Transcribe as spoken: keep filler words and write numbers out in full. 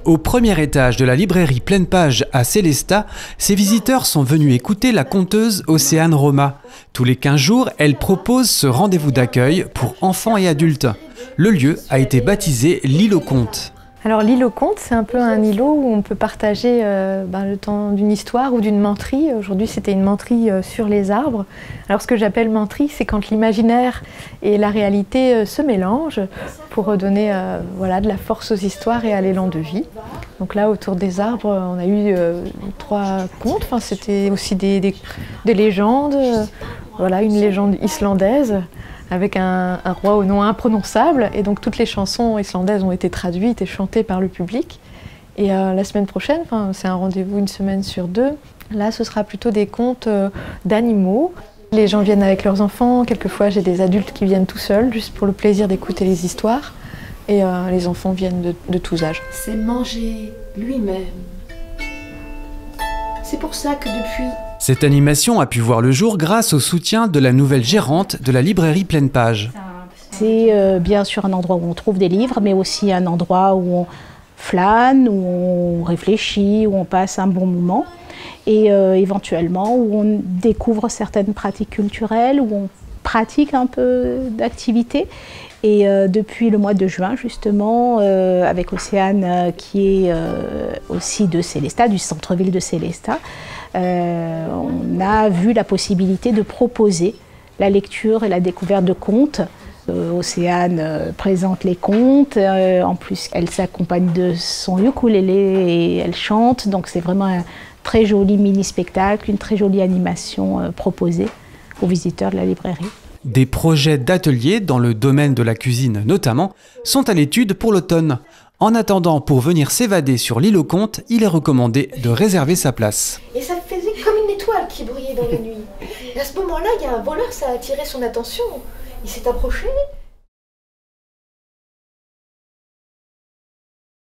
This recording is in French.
Au premier étage de la librairie Pleine Page à Sélestat, ces visiteurs sont venus écouter la conteuse Océane Roma. Tous les quinze jours, elle propose ce rendez-vous d'accueil pour enfants et adultes. Le lieu a été baptisé l'île aux contes. Alors l'île aux contes, c'est un peu un îlot où on peut partager euh, ben, le temps d'une histoire ou d'une menterie. Aujourd'hui, c'était une menterie euh, sur les arbres. Alors ce que j'appelle menterie, c'est quand l'imaginaire et la réalité euh, se mélangent pour redonner euh, voilà, de la force aux histoires et à l'élan de vie. Donc là, autour des arbres, on a eu euh, trois contes. Enfin, c'était aussi des, des, des légendes. Euh, voilà, une légende islandaise avec un, un roi au nom imprononçable. Et donc toutes les chansons islandaises ont été traduites et chantées par le public. Et euh, la semaine prochaine, c'est un rendez-vous une semaine sur deux, là ce sera plutôt des contes euh, d'animaux. Les gens viennent avec leurs enfants, quelquefois j'ai des adultes qui viennent tout seuls, juste pour le plaisir d'écouter les histoires. Et euh, les enfants viennent de, de tous âges. C'est manger lui-même. C'est pour ça que depuis... Cette animation a pu voir le jour grâce au soutien de la nouvelle gérante de la librairie Pleine Page. C'est euh, bien sûr un endroit où on trouve des livres, mais aussi un endroit où on flâne, où on réfléchit, où on passe un bon moment. Et euh, éventuellement où on découvre certaines pratiques culturelles, où on pratique un peu d'activité. Et euh, depuis le mois de juin, justement, euh, avec Océane, euh, qui est euh, aussi de Sélestat, du centre-ville de Sélestat, euh, on a vu la possibilité de proposer la lecture et la découverte de contes. Euh, Océane euh, présente les contes, euh, en plus elle s'accompagne de son ukulélé et elle chante, donc c'est vraiment un très joli mini-spectacle, une très jolie animation euh, proposée aux visiteurs de la librairie. Des projets d'ateliers, dans le domaine de la cuisine notamment, sont à l'étude pour l'automne. En attendant, pour venir s'évader sur l'île aux contes, il est recommandé de réserver sa place. Et ça faisait comme une étoile qui brillait dans la nuit. Et à ce moment-là, il y a un voleur, ça a attiré son attention. Il s'est approché,